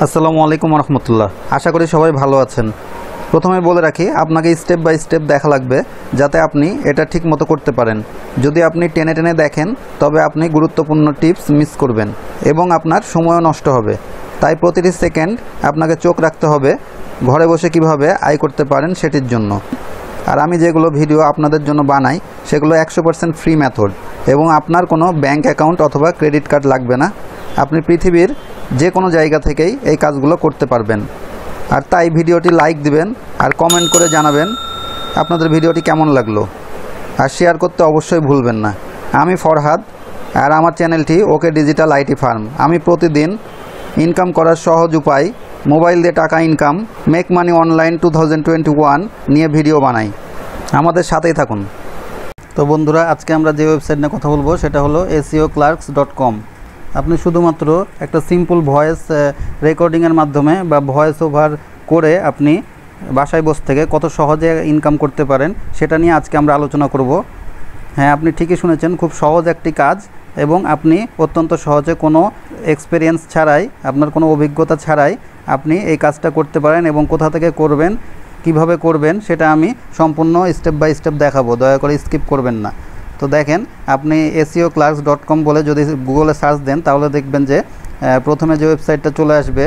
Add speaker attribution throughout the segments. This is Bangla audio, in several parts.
Speaker 1: আসসালামু আলাইকুম রহমতুল্লাহ। আশা করি সবাই ভালো আছেন। প্রথমে বলে রাখি, আপনাকে স্টেপ বাই স্টেপ দেখা লাগবে যাতে আপনি এটা ঠিক মতো করতে পারেন। যদি আপনি টেনে টেনে দেখেন তবে আপনি গুরুত্বপূর্ণ টিপস মিস করবেন এবং আপনার সময়ও নষ্ট হবে। তাই প্রতিটি সেকেন্ড আপনাকে চোখ রাখতে হবে ঘরে বসে কিভাবে আয় করতে পারেন সেটির জন্য। আর আমি যেগুলো ভিডিও আপনাদের জন্য বানাই সেগুলো 100% ফ্রি মেথড এবং আপনার কোনো ব্যাংক অ্যাকাউন্ট অথবা ক্রেডিট কার্ড লাগবে না। আপনি পৃথিবীর যে কোনো জায়গা থেকেই এই কাজগুলো করতে পারবেন। আর তাই ভিডিওটি লাইক দিবেন আর কমেন্ট করে জানাবেন আপনাদের ভিডিওটি কেমন লাগলো, আর শেয়ার করতে অবশ্যই ভুলবেন না। আমি ফরহাদ আর আমার চ্যানেলটি ওকে ডিজিটাল আইটি ফার্ম। আমি প্রতিদিন ইনকাম করার সহজ উপায়, মোবাইল দিয়ে টাকা ইনকাম, মেক মানি অনলাইন 2021 নিয়ে ভিডিও বানাই। আমাদের সাথেই থাকুন। তো বন্ধুরা, আজকে আমরা যে ওয়েবসাইট নিয়ে কথা বলবো সেটা হলো SEOclerks.com। আপনি শুধুমাত্র একটা সিম্পল ভয়েস রেকর্ডিংয়ের মাধ্যমে বা ভয়েস ওভার করে আপনি বাসায় বসে থেকে কত সহজে ইনকাম করতে পারেন সেটা নিয়ে আজকে আমরা আলোচনা করব। হ্যাঁ, আপনি ঠিকই শুনেছেন, খুব সহজ একটি কাজ এবং আপনি অত্যন্ত সহজে কোনো এক্সপিরিয়েন্স ছাড়াই, আপনার কোনো অভিজ্ঞতা ছাড়াই আপনি এই কাজটা করতে পারেন। এবং কোথা থেকে করবেন, কিভাবে করবেন সেটা আমি সম্পূর্ণ স্টেপ বাই স্টেপ দেখাবো, দয়া করে স্কিপ করবেন না। তো দেখেন, আপনি SEOclerks.com বলে যদি গুগলে সার্চ দেন তাহলে দেখবেন যে প্রথমে যে ওয়েবসাইটটা চলে আসবে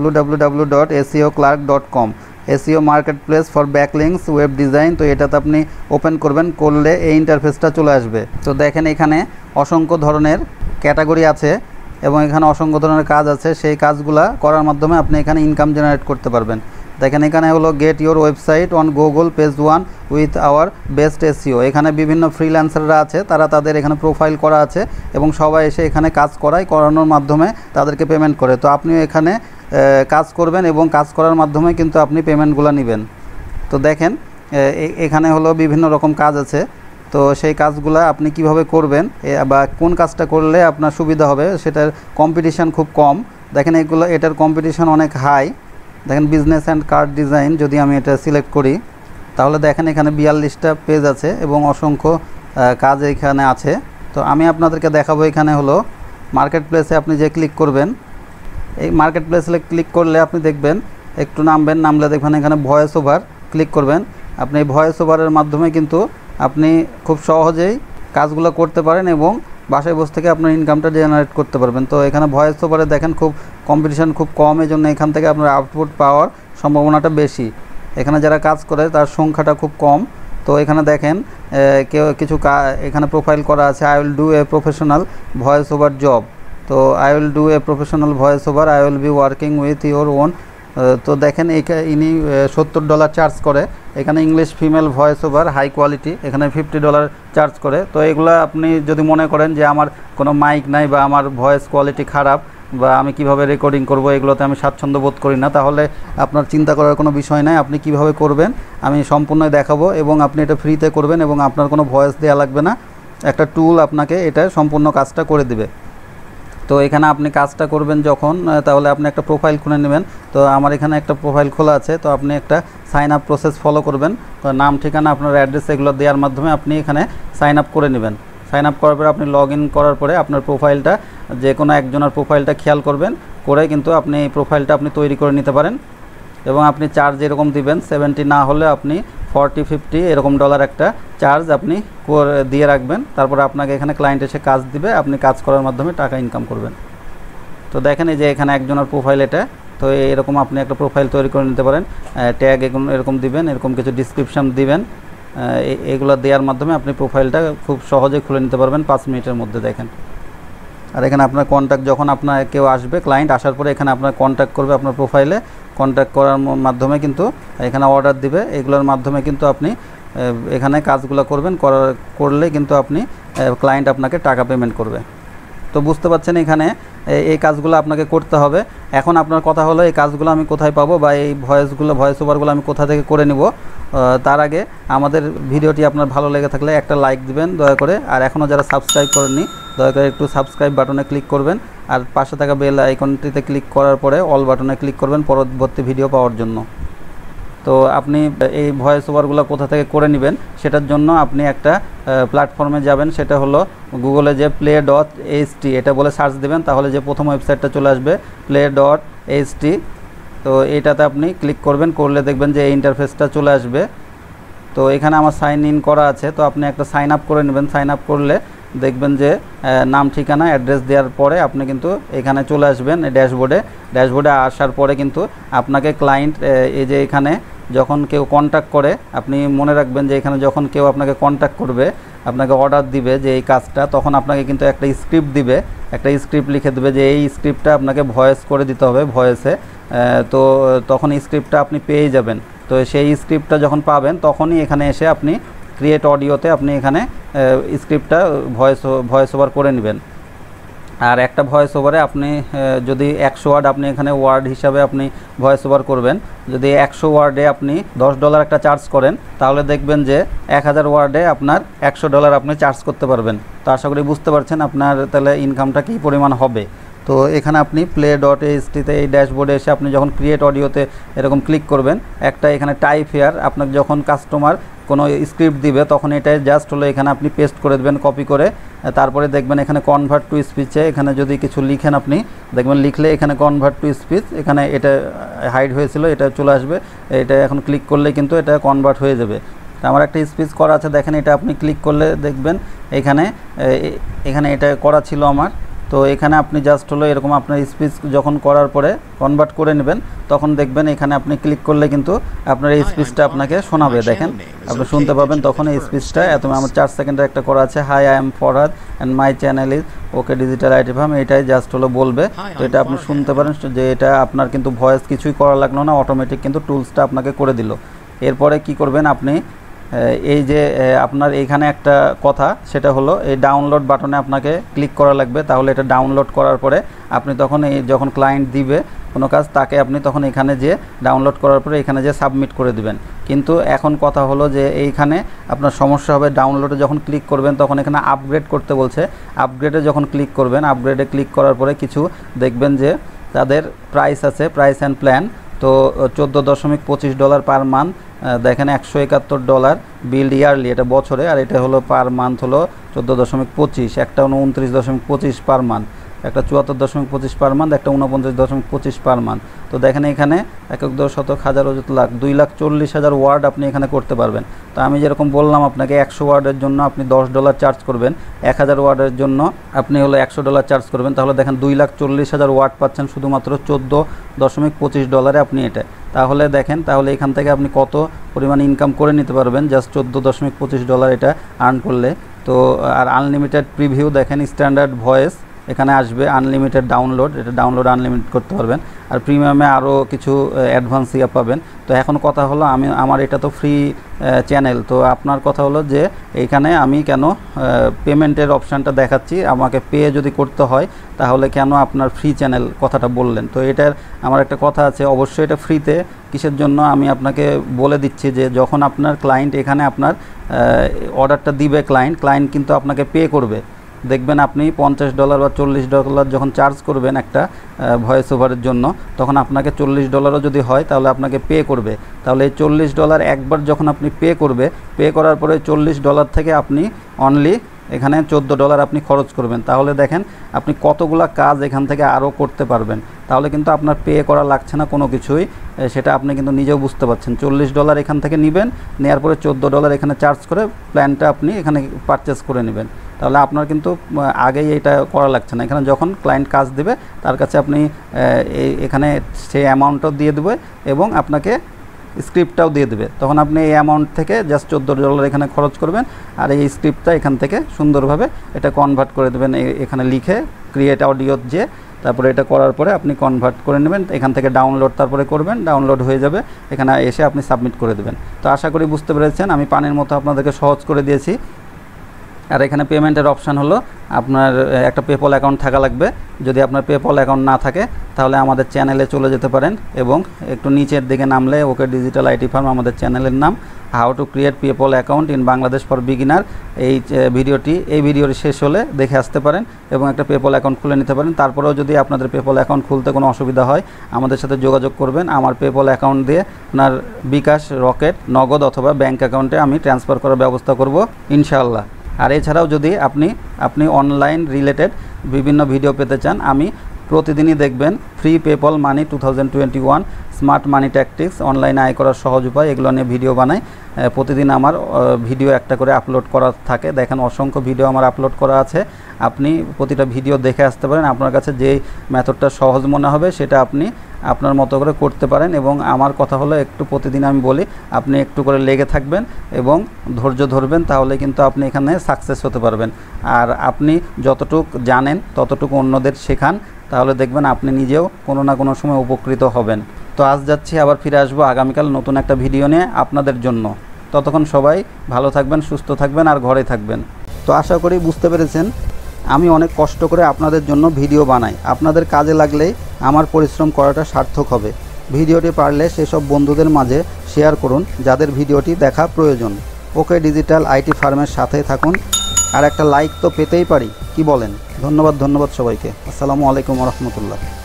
Speaker 1: www.SEOclerks.com, SEO market place for backlinks web design. তো এটাতে আপনি ওপেন করলে এই ইন্টারফেসটা চলে আসবে। তো দেখেন, এখানে অসংখ্য ধরনের ক্যাটাগরি আছে এবং এখানে অসংখ্য ধরনের কাজ আছে। সেই কাজগুলা করার মাধ্যমে আপনি এখানে ইনকাম জেনারেট করতে পারবেন। দেখেন, এখানে হলো get your website on Google page 1 with our best SEO। এখানে বিভিন্ন ফ্রিল্যান্সাররা আছে, তারা তাদের এখানে প্রোফাইল করা আছে এবং সবাই এসে এখানে কাজ করানোর মাধ্যমে তাদেরকে পেমেন্ট করে। তো আপনিও এখানে কাজ করবেন এবং কাজ করার মাধ্যমে কিন্তু আপনি পেমেন্টগুলো নেবেন। তো দেখেন, এখানে হলো বিভিন্ন রকম কাজ আছে। তো সেই কাজগুলো আপনি কিভাবে করবেন বা কোন কাজটা করলে আপনার সুবিধা হবে, সেটার কম্পিটিশান খুব কম। দেখেন, এটার কম্পিটিশান অনেক হাই। দেখেন, বিজনেস অ্যান্ড কার্ড ডিজাইন যদি আমি এটা সিলেক্ট করি তাহলে দেখেন এখানে 42টা পেজ আছে এবং অসংখ্য কাজ এখানে আছে। তো আমি আপনাদেরকে দেখাবো, এখানে হলো মার্কেট প্লেসে আপনি যে ক্লিক করবেন, এই মার্কেট প্লেসে ক্লিক করলে আপনি দেখবেন, একটু নামলে দেখবেন এখানে ভয়েস ওভার ক্লিক করবেন। আপনি এই ভয়েস ওভারের মাধ্যমে কিন্তু আপনি খুব সহজেই কাজগুলো করতে পারেন এবং বাসায় বসে থেকে আপনার ইনকামটা জেনারেট করতে পারবেন। তো এখানে ভয়েস ওভারে দেখেন খুব কম্পিটিশান খুব কম, এই জন্য এখান থেকে আপনার আউটপুট পাওয়ার সম্ভাবনাটা বেশি। এখানে যারা কাজ করে তার সংখ্যাটা খুব কম। তো এখানে দেখেন এখানে প্রোফাইল করা আছে, I will do a professional voice over job. তো I will do a professional voice over, I will be working with your own. তো দেখেন, ইনি $70 চার্জ করে। এখানে English female voice over high quality, এখানে $50 চার্জ করে। তো এগুলো আপনি যদি মনে করেন যে আমার কোনো মাইক নাই বা আমার ভয়েস কোয়ালিটি খারাপ বা আমি কিভাবে রেকর্ডিং করব, এগুলোতে আমি স্বাচ্ছন্দ্য বোধ করি না, তাহলে আপনার চিন্তা করার কোনো বিষয় নাই। আপনি কিভাবে করবেন আমি সম্পূর্ণ দেখাবো এবং আপনি এটা ফ্রিতে করবেন এবং আপনার কোনো ভয়েস দেওয়া লাগবে না। একটা টুল আপনাকে এটা সম্পূর্ণ কাজটা করে দিবে। তো এখানে আপনি কাজটা করবেন যখন, তাহলে আপনি একটা প্রোফাইল খুলে নেবেন। তো আমার এখানে একটা প্রোফাইল খোলা আছে। তো আপনি একটা সাইন আপ প্রসেস ফলো করবেন। নাম, ঠিকানা, আপনার অ্যাড্রেস এগুলো দেওয়ার মাধ্যমে আপনি এখানে সাইন আপ করে নেবেন। সাইন আপ করার পরে আপনি লগ ইন করার পরে আপনার প্রোফাইলটা, যে কোনো একজনের প্রোফাইলটা খেয়াল করবেন, করে কিন্তু আপনি এই প্রোফাইলটা আপনি তৈরি করে নিতে পারেন। এবং আপনি চার্জ এরকম দিবেন, 70 না হলে আপনি 40-50 এরকম ডলার একটা চার্জ আপনি দিয়ে রাখবেন। তারপরে আপনাকে এখানে ক্লায়েন্ট এসে কাজ দিবে, আপনি কাজ করার মাধ্যমে টাকা ইনকাম করবেন। তো দেখেন, এই যে এখানে একজনের প্রোফাইল এটা। তো এরকম আপনি একটা প্রোফাইল তৈরি করে নিতে পারেন। ট্যাগ এরকম দিবেন, এরকম কিছু ডিসক্রিপশান দিবেন। এগুলো দেওয়ার মাধ্যমে আপনি প্রোফাইলটা খুব সহজে খুলে নিতে পারবেন 5 মিনিটের মধ্যে। দেখেন, আর এখানে আপনার কন্ট্যাক্ট, যখন আপনার কেউ আসবে, ক্লায়েন্ট আসার পরে এখানে আপনার কন্ট্যাক্ট করবে, আপনার প্রোফাইলে কন্ট্যাক্ট করার মাধ্যমে কিন্তু এখানে অর্ডার দিবে। এগুলোর মাধ্যমে কিন্তু আপনি এখানে কাজগুলো করলে কিন্তু আপনি ক্লায়েন্ট আপনাকে টাকা পেমেন্ট করবে। তো বুঝতে পারছেন, এখানে এই কাজগুলো আপনাকে করতে হবে। এখন আপনার কথা হলো, এই কাজগুলো আমি কোথায় পাবো বা এই ভয়েস ওভারগুলো আমি কোথা থেকে করে নিব। তার আগে আমাদের ভিডিওটি আপনার ভালো লেগে থাকলে একটা লাইক দিবেন দয়া করে। আর এখনও যারা সাবস্ক্রাইব করেননি দয়া করে একটু সাবস্ক্রাইব বাটনে ক্লিক করবেন। আর পাশে থাকা বেল আইকনটিতে ক্লিক করার পরে অল বাটনে ক্লিক করবেন পরবর্তী ভিডিও পাওয়ার জন্য। তো আপনি এই ভয়েস ওভারগুলো কোথা থেকে করে নেবেন সেটার জন্য আপনি একটা প্ল্যাটফর্মে যাবেন, সেটা হলো গুগলে যে play.ht এটা বলে সার্চ দেবেন, তাহলে যে প্রথম ওয়েবসাইটটা চলে আসবে play.ht এইচটি। তো এইটাতে আপনি ক্লিক করবেন, করলে দেখবেন যে এই ইন্টারফেসটা চলে আসবে। তো এখানে আমার সাইন ইন করা আছে, তো আপনি একটা সাইন আপ করে নেবেন। সাইন আপ করলে দেখবেন যে নাম ঠিকানা অ্যাড্রেস দেওয়ার পরে আপনি কিন্তু এখানে চলে আসবেন ড্যাশবোর্ডে আসার পরে কিন্তু আপনাকে ক্লায়েন্ট এই যে এখানে যখন কেউ কন্ট্যাক্ট করে, আপনি মনে রাখবেন যে এখানে যখন কেউ আপনাকে কন্ট্যাক্ট করবে, আপনাকে অর্ডার দিবে যে এই কাজটা, তখন আপনাকে কিন্তু একটা স্ক্রিপ্ট দিবে, একটা স্ক্রিপ্ট লিখে দেবে যে এই স্ক্রিপ্টটা আপনাকে ভয়েস করে দিতে হবে ভয়েসে। তো তখন স্ক্রিপ্টটা আপনি পেয়ে যাবেন। তো সেই স্ক্রিপ্টটা যখন পাবেন তখনই এখানে এসে আপনি ক্রিয়েট অডিওতে আপনি এখানে স্ক্রিপ্টটা ভয়েস ওভার করে নেবেন। আর একটা ভয়েস ওভারে আপনি যদি 100 ওয়ার্ড আপনি এখানে ওয়ার্ড হিসাবে আপনি ভয়েস ওভার করবেন, যদি 100 ওয়ার্ডে আপনি $10 একটা চার্জ করেন, তাহলে দেখবেন যে 1000 ওয়ার্ডে আপনার $100 আপনি চার্জ করতে পারবেন। তো আশা করি বুঝতে পারছেন আপনার তাহলে ইনকামটা কী পরিমাণ হবে। তো এখানে আপনি play.htতে এই ড্যাশবোর্ডে এসে আপনি যখন ক্রিয়েট অডিওতে এরকম ক্লিক করবেন, একটা এখানে টাইপ হেয়ার, আপনাকে যখন কাস্টমার কোনো স্ক্রিপ্ট দিবে তখন এটাই জাস্ট হলো এখানে আপনি পেস্ট করে দেবেন কপি করে। তারপরে দেখবেন এখানে কনভার্ট টু স্পিচে এখানে যদি কিছু লিখেন আপনি দেখবেন, লিখলে এখানে কনভার্ট টু স্পিচ এখানে এটা হাইড হয়েছিল, এটা চলে আসবে। এটা এখন ক্লিক করলে কিন্তু এটা কনভার্ট হয়ে যাবে। আমার একটা স্পিচ করা আছে, দেখেন এটা আপনি ক্লিক করলে দেখবেন এখানে এটা করা ছিল আমার। তো এখানে আপনি জাস্ট হলো এরকম আপনার স্পিচ যখন করার পরে কনভার্ট করে নেবেন, তখন দেখবেন এখানে আপনি ক্লিক করলে কিন্তু আপনার এই স্পিচটা আপনাকে শোনাবে। দেখেন আপনি শুনতে পাবেন তখন এই স্পিচটা। আমার 4 সেকেন্ডের একটা করা আছে, hi I am Farhad and my channel is okay digital IT firm, এটাই জাস্ট হলো বলবে। তো এটা আপনি শুনতে পারেন যে এটা আপনার কিন্তু ভয়েস কিছুই করা লাগলো না, অটোমেটিক কিন্তু টুলসটা আপনাকে করে দিল। এরপরে কি করবেন আপনি, এই যে আপনার এইখানে একটা কথা, সেটা হলো এই ডাউনলোড বাটনে আপনাকে ক্লিক করা লাগবে। তাহলে এটা ডাউনলোড করার পরে আপনি তখন এই যখন ক্লায়েন্ট দিবে কোনো কাজ, তাকে আপনি তখন এখানে যে ডাউনলোড করার পরে এখানে যে সাবমিট করে দিবেন। কিন্তু এখন কথা হলো যে এইখানে আপনার সমস্যা হবে, ডাউনলোডে যখন ক্লিক করবেন তখন এখানে আপগ্রেড করতে বলছে। আপগ্রেডে যখন ক্লিক করবেন, আপগ্রেডে ক্লিক করার পরে কিছু দেখবেন যে তাদের প্রাইস আছে, প্রাইস অ্যান্ড প্ল্যান। তো $14.25 পার মান্থ, দেখেন $171 বিল্ড ইয়ারলি, এটা বছরে, আর এটা হলো পার মান্থ হলো 14.25, একটা 29.25 পার মান্থ, একটা 74.25 পার মান্থ, একটা 49.25 পার মান্থ। তো দেখেন এখানে 1,000,000 2,40,000 ওয়ার্ড আপনি এখানে করতে পারবেন। তো আমি যেরকম বললাম আপনাকে 100 ওয়ার্ডের জন্য আপনি $10 চার্জ করবেন, 1000 ওয়ার্ডের জন্য আপনি হলো $100 চার্জ করবেন, তাহলে দেখেন 2,40,000 ওয়ার্ড পাচ্ছেন শুধুমাত্র $14.25 আপনি এটা। তাহলে দেখেন তাহলে এখান থেকে আপনি কত পরিমাণ ইনকাম করে নিতে পারবেন জাস্ট $14.25 এটা আর্ন করলে। তো আর আনলিমিটেড প্রিভিউ, দেখেন স্ট্যান্ডার্ড ভয়েস এখানে আসবে, আনলিমিটেড ডাউনলোড, এটা ডাউনলোড আনলিমিটেড করতে পারবেন, আর প্রিমিয়ামে আরও কিছু অ্যাডভান্স ইয়া পাবেন। তো এখন কথা হলো আমার এটা তো ফ্রি চ্যানেল, তো আপনার কথা হলো যে এইখানে আমি কেন পেমেন্টের অপশানটা দেখাচ্ছি, আমাকে পে যদি করতে হয় তাহলে কেন আপনার ফ্রি চ্যানেল কথাটা বললেন। তো এটার আমার একটা কথা আছে, অবশ্যই এটা ফ্রিতে কিসের জন্য আমি আপনাকে বলে দিচ্ছি যে যখন আপনার ক্লায়েন্ট এখানে আপনার অর্ডারটা দিবে, ক্লায়েন্ট কিন্তু আপনাকে পে করবে। দেখবেন আপনি $50 বা $40 যখন চার্জ করবেন একটা ভয়েস ওভারের জন্য, তখন আপনাকে $40 যদি হয় তাহলে আপনাকে পে করবে। তাহলে এই $40 একবার যখন আপনি পে করার পরে $40 থেকে আপনি অনলি এখানে $14 আপনি খরচ করবেন। তাহলে দেখেন আপনি কতগুলা কাজ এখান থেকে আরও করতে পারবেন। তাহলে কিন্তু আপনার পে করা লাগছে না কোনো কিছুই, সেটা আপনি কিন্তু নিজেও বুঝতে পারছেন। $40 এখান থেকে নেবেন, নেওয়ার পরে $14 এখানে চার্জ করে প্ল্যানটা আপনি এখানে পারচেস করে নেবেন। তাহলে আপনার কিন্তু আগেই এটা করা লাগছে না। এখানে যখন ক্লায়েন্ট কাজ দেবে তার কাছে আপনি এখানে সেই অ্যামাউন্টটাও দিয়ে দেবে এবং আপনাকে স্ক্রিপ্টটাও দিয়ে দেবে, তখন আপনি এই অ্যামাউন্ট থেকে জাস্ট $14 এখানে খরচ করবেন, আর এই স্ক্রিপ্টটা এখান থেকে সুন্দরভাবে এটা কনভার্ট করে দেবেন এখানে লিখে ক্রিয়েট অডিও যে, তারপরে এটা করার পরে আপনি কনভার্ট করে নেবেন, এখান থেকে ডাউনলোড তারপরে করবেন, ডাউনলোড হয়ে যাবে, এখানে এসে আপনি সাবমিট করে দেবেন। তো আশা করি বুঝতে পেরেছেন, আমি পানির মতো আপনাদেরকে সহজ করে দিয়েছি। আর এখানে পেমেন্টের অপশান হলো আপনার একটা পেপল অ্যাকাউন্ট থাকা লাগবে। যদি আপনার পেপল অ্যাকাউন্ট না থাকে তাহলে আমাদের চ্যানেলে চলে যেতে পারেন এবং একটু নিচের দিকে নামলে ওকে ডিজিটাল আইটি ফার্ম আমাদের চ্যানেলের নাম, how to create PayPal account in Bangladesh for beginner. এই ভিডিওটি শেষ হলে দেখে আসতে পারেন এবং একটা পেপল অ্যাকাউন্ট খুলে নিতে পারেন। তারপরেও যদি আপনাদের পেপল অ্যাকাউন্ট খুলতে কোনো অসুবিধা হয় আমাদের সাথে যোগাযোগ করবেন। আমার পেপল অ্যাকাউন্ট দিয়ে আপনার বিকাশ, রকেট, নগদ অথবা ব্যাঙ্ক অ্যাকাউন্টে আমি ট্রান্সফার করার ব্যবস্থা করব ইনশাআল্লাহ। আর এছাড়াও যদি আপনি অনলাইন রিলেটেড বিভিন্ন ভিডিও পেতে চান, আমি প্রতিদিনই দেখবেন free PayPal money 2021 smart money tactics, অনলাইনে আয় করার সহজ উপায়, এগুলো নিয়ে ভিডিও বানাই। প্রতিদিন আমার ভিডিও একটা করে আপলোড করা থাকে। দেখেন অসংখ্য ভিডিও আমার আপলোড করা আছে, আপনি প্রতিটা ভিডিও দেখে আসতে পারেন। আপনার কাছে যেই মেথডটা সহজ মনে হবে সেটা আপনি আপনার মতো করে করতে পারেন। এবং আমার কথা হলো একটু প্রতিদিন আমি বলি আপনি একটু করে লেগে থাকবেন এবং ধৈর্য ধরবেন, তাহলে কিন্তু আপনি এখানে সাকসেস হতে পারবেন। আর আপনি যতটুক জানেন ততটুকু অন্যদের শেখান, তাহলে দেখবেন আপনি নিজেও কোনো না কোনো সময় উপকৃত হবেন। তো আজ যাচ্ছি, আবার ফিরে আসবো আগামীকাল নতুন একটা ভিডিও নিয়ে আপনাদের জন্য। ততক্ষণ সবাই ভালো থাকবেন, সুস্থ থাকবেন আর ঘরে থাকবেন। তো আশা করি বুঝতে পেরেছেন আমি অনেক কষ্ট করে আপনাদের জন্য ভিডিও বানাই। আপনাদের কাজে লাগলেই আমার পরিশ্রম করাটা সার্থক হবে। ভিডিওটি পারলে সেসব বন্ধুদের মাঝে শেয়ার করুন যাদের ভিডিওটি দেখা প্রয়োজন। ওকে ডিজিটাল আইটি ফার্মের সাথে থাকুন, আর একটা লাইক তো পেতেই পারি, কি বলেন? ধন্যবাদ সবাইকে। আসসালামু আলাইকুম রহমতুল্লাহ।